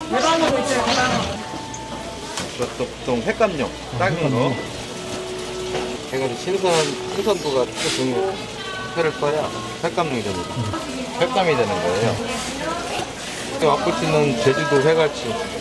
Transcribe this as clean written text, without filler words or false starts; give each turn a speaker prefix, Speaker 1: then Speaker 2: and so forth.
Speaker 1: 대방어도 있어요, 대방어.
Speaker 2: 이것도 보통 횟감용 작은 거 해가지고 신선도가 조금 회를 써야 횟감용이 됩니다. 횟감이 되는 거예요. 와꾸치는 제주도 회갈치